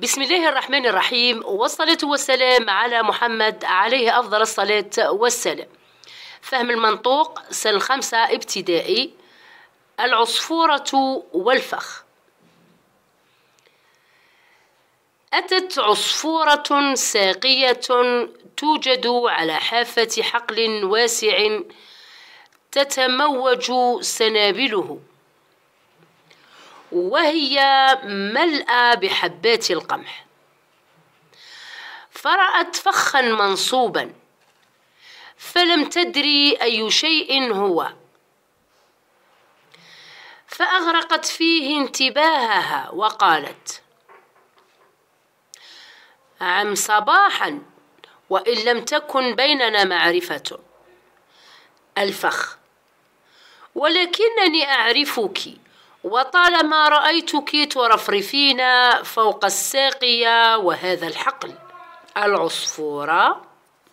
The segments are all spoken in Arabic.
بسم الله الرحمن الرحيم، والصلاة والسلام على محمد عليه أفضل الصلاة والسلام. فهم المنطوق سنة 5 ابتدائي. العصفورة والفخ. أتت عصفورة ساقية توجد على حافة حقل واسع تتموج سنابله، وهي ملأى بحبات القمح. فرأت فخا منصوبا فلم تدري أي شيء هو، فأغرقت فيه انتباهها وقالت: عم صباحا، وإن لم تكن بيننا معرفة. الفخ: ولكنني أعرفك، وطالما رأيتك ترفرفين فوق الساقية وهذا الحقل. العصفورة: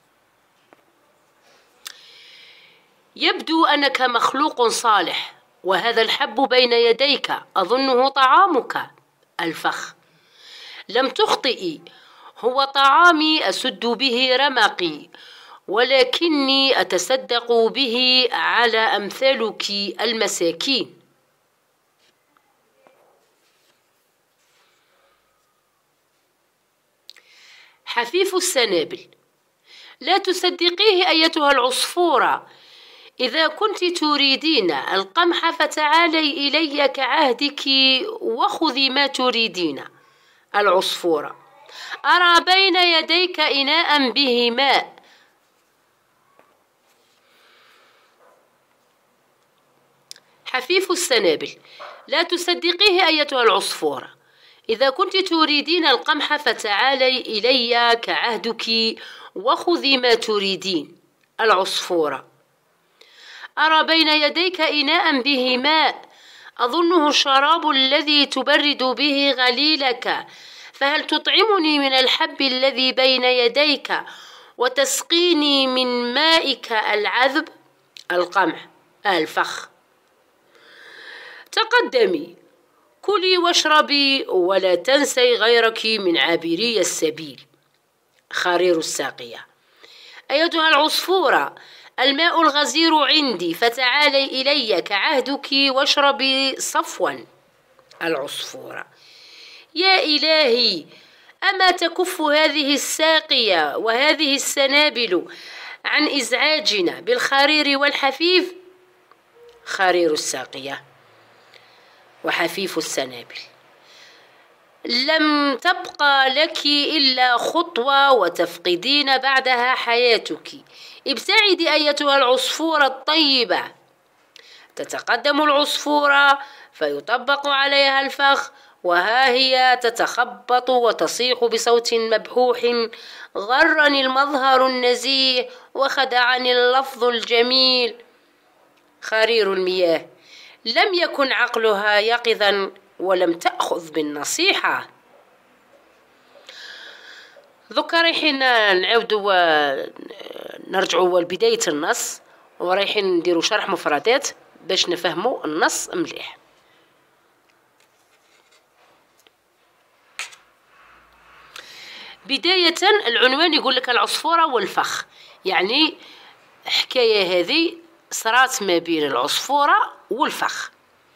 يبدو أنك مخلوق صالح، وهذا الحب بين يديك أظنه طعامك. الفخ: لم تخطئي، هو طعامي أسد به رمقي، ولكني أتصدق به على أمثالك المساكين. حفيف السنابل. لا تصدقيه أيتها العصفورة، إذا كنت تريدين القمح فتعالي إلي كعهدك وخذي ما تريدين. العصفورة: أرى بين يديك إناء به ماء. حفيف السنابل. لا تصدقيه أيتها العصفورة، إذا كنت تريدين القمح فتعالي إلي كعهدك وخذي ما تريدين. العصفورة: أرى بين يديك إناء به ماء، أظنه الشراب الذي تبرد به غليلك، فهل تطعمني من الحب الذي بين يديك وتسقيني من مائك العذب؟ القمح. الفخ: تقدمي، كلي واشربي، ولا تنسي غيرك من عابري السبيل. خرير الساقية. أيتها العصفورة، الماء الغزير عندي، فتعالي إلي كعهدك واشربي صفوا. العصفورة: يا إلهي، أما تكف هذه الساقية وهذه السنابل عن إزعاجنا بالخرير والحفيف؟ خرير الساقية وحفيف السنابل. لم تبقى لك إلا خطوة وتفقدين بعدها حياتك. ابتعدي أيتها العصفورة الطيبة. تتقدم العصفورة فيطبق عليها الفخ، وها هي تتخبط وتصيح بصوت مبحوح: غرني المظهر النزيه وخدعني اللفظ الجميل. خرير المياه. لم يكن عقلها يقظا ولم تأخذ بالنصيحة. ذكا رايحين نعاودوا نرجعوا لبداية النص، ورايحين نديروا شرح مفردات باش نفهموا النص مليح. بداية العنوان يقول لك العصفورة والفخ، يعني حكاية هذه صارت ما بين العصفورة والفخ.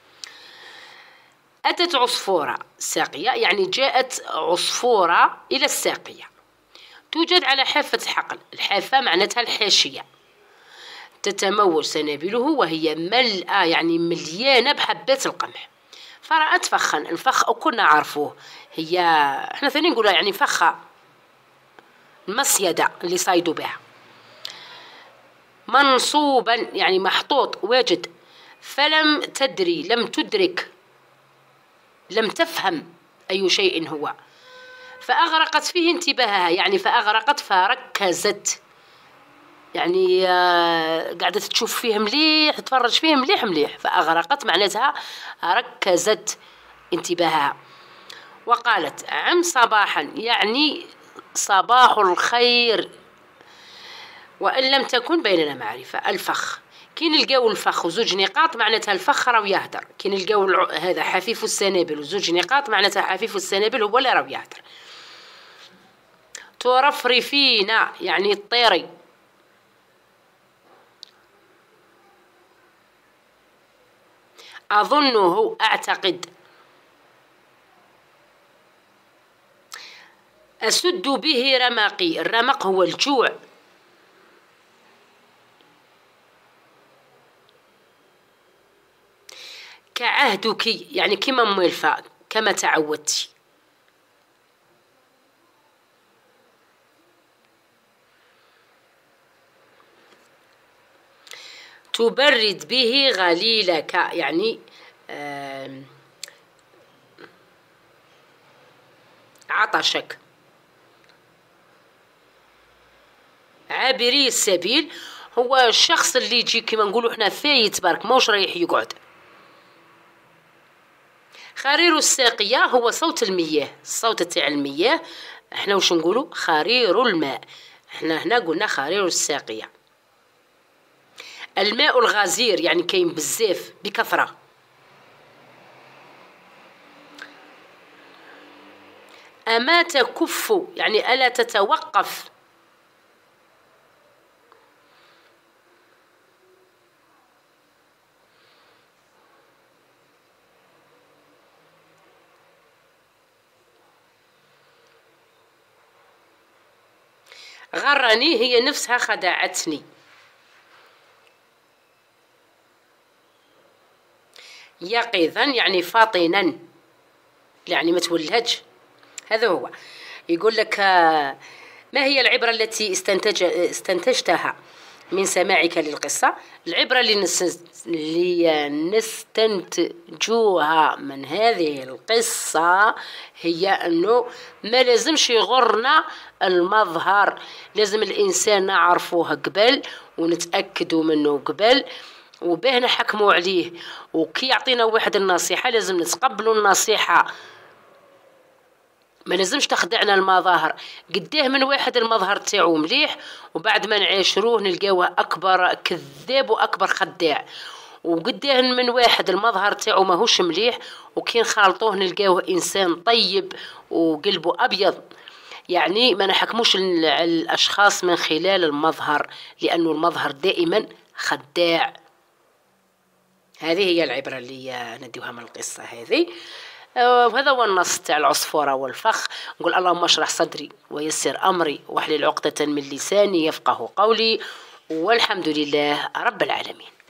أتت عصفورة ساقية، يعني جاءت عصفورة إلى الساقية، توجد على حافة حقل. الحافة معناتها الحاشية. تتموج سنابله، وهي ملأى يعني مليانة بحبات القمح. فرأت فخا. الفخ كنا عارفوه، هي احنا ثاني نقولها يعني فخة، المصيدة اللي صايدوا بها. منصوبا يعني محطوط واجد. فلم تدري، لم تدرك، لم تفهم أي شيء هو. فأغرقت فيه انتباهها، يعني فأغرقت فركزت، يعني قاعدة تشوف فيه مليح، تتفرج فيه مليح مليح. فأغرقت معناتها ركزت انتباهها. وقالت: عم صباحا، يعني صباح الخير، وإن لم تكن بيننا معرفة. الفخ. كي نلقاو الفخ وزوج نقاط معناتها الفخ راهو يهدر. كي نلقاو هذا حفيف السنابل وزوج نقاط معناتها حفيف السنابل هو اللي راهو يهدر. ترفرفين يعني تطيري. أظنه أعتقد. أسد به رمقي، الرمق هو الجوع. كعهدك يعني كما مولفة كما تعودتي. تبرد به غليلك يعني عطشك. عابري السبيل هو الشخص اللي يجي كما نقولوا احنا فايت برك موش رايح يقعد. خرير الساقية هو صوت المياه، الصوت تاع المياه احنا وش نقولوا خرير الماء، احنا هنا قلنا خرير الساقية. الماء الغزير يعني كاين بزاف بكثرة. أما تكف يعني ألا تتوقف. غرني هي نفسها خدعتني. يقظا يعني فاطنا يعني ما تولهج. هذا هو. يقول لك ما هي العبرة التي استنتجتها من سماعك للقصة؟ العبرة اللي نستنتجوها من هذه القصة هي أنه ما لازمش يغرنا المظهر، لازم الإنسان نعرفوه قبل ونتأكدوا منه قبل وباه نحكموا عليه. وكي يعطينا واحد النصيحة لازم نتقبلوا النصيحة، ما لازمش تخدعنا المظاهر. قديه من واحد المظهر تاعو مليح وبعد ما نعاشروه نلقاوه اكبر كذاب واكبر خداع، وقديه من واحد المظهر تاعو ماهوش مليح وكي نخالطوه نلقاوه انسان طيب وقلبه ابيض. يعني ما نحكموش الاشخاص من خلال المظهر، لانه المظهر دائما خداع. هذه هي العبرة اللي نديوها من القصة هذه. وهذا هو النص تاع العصفورة والفخ. نقول اللهم اشرح صدري ويسر أمري واحلل عقدة من لساني يفقه قولي، والحمد لله رب العالمين.